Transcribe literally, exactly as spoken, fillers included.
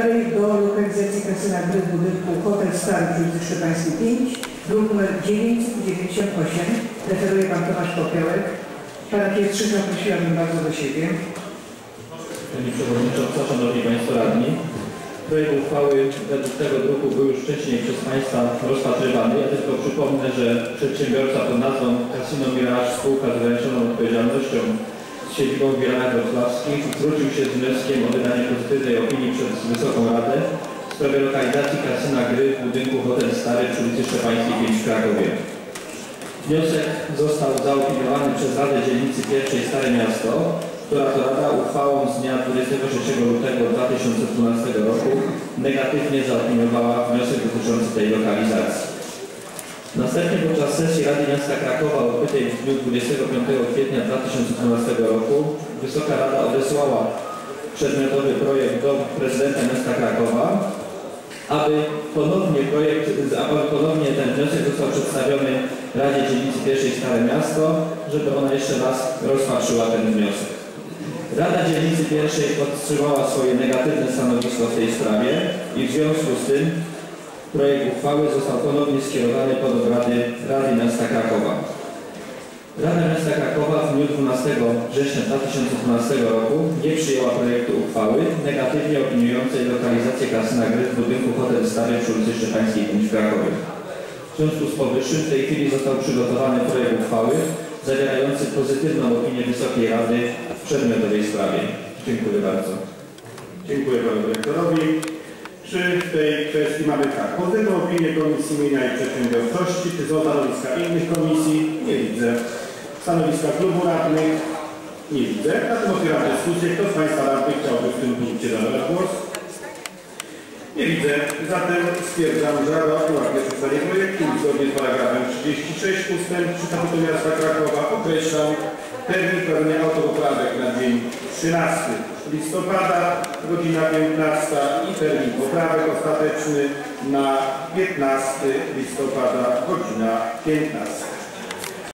Do lokalizacji kasyna gry w budynku Hotel Stary przy ulicy Szczepańskiej pięć, druk nr dziewięćset dziewięćdziesiąt osiem, referuje pan Tomasz Popiołek. Pana pierwszego prosiłabym bardzo do siebie. Pani Przewodnicząca, Szanowni Państwo Radni, projekt uchwały według tego druku był już wcześniej przez Państwa rozpatrywany. Ja tylko przypomnę, że przedsiębiorca pod nazwą Casino Mirage Spółka z ograniczoną odpowiedzialnością z siedzibą w Wielanach Wrocławskich zwrócił się z wnioskiem o wydanie pozytywnej opinii przez Wysoką Radę w sprawie lokalizacji kasyna gry w budynku Hotel Stary przy ulicy Szczepańskiej pięć w Krakowie. Wniosek został zaopiniowany przez Radę Dzielnicy Pierwszej Stare Miasto, która to Rada uchwałą z dnia dwudziestego trzeciego lutego dwa tysiące dwunastego roku negatywnie zaopiniowała wniosek dotyczący tej lokalizacji. Następnie podczas sesji Rady Miasta Krakowa odbytej w dniu dwudziestego piątego kwietnia dwa tysiące dwunastego roku Wysoka Rada odesłała przedmiotowy projekt do prezydenta miasta Krakowa, aby ponownie projekt, aby ponownie ten wniosek został przedstawiony Radzie Dzielnicy Pierwszej Stare Miasto, żeby ona jeszcze raz rozpatrzyła ten wniosek. Rada Dzielnicy Pierwszej podtrzymała swoje negatywne stanowisko w tej sprawie i w związku z tym projekt uchwały został ponownie skierowany pod obrady Rady Miasta Krakowa. Rada Miasta Krakowa w dniu dwunastego września dwa tysiące dwunastego roku nie przyjęła projektu uchwały negatywnie opiniującej lokalizację kasyna gry w budynku Hotel Stary przy ulicy Szczepańskiej pięć w Krakowie. W związku z powyższym w tej chwili został przygotowany projekt uchwały zawierający pozytywną opinię Wysokiej Rady w przedmiotowej sprawie. Dziękuję bardzo. Dziękuję panu dyrektorowi. Czy w tej kwestii mamy tak? Pozytywną opinię Komisji Mienia i Przedsiębiorczości. Czy są stanowiska innych komisji? Nie widzę. Stanowiska klubu radnych? Nie widzę. Zatem otwieram dyskusję. Kto z Państwa radnych chciałby w tym punkcie zabrać głos? Nie widzę. Zatem stwierdzam, że Rada była pierwsze czytanie projektu zgodnie z paragrafem trzydziestym szóstym ustęp trzy Statutu Miasta Krakowa określam termin pełnienia autopoprawek na dzień trzynasty listopada, godzina piętnasta i termin poprawek ostateczny na piętnastego listopada, godzina piętnasta.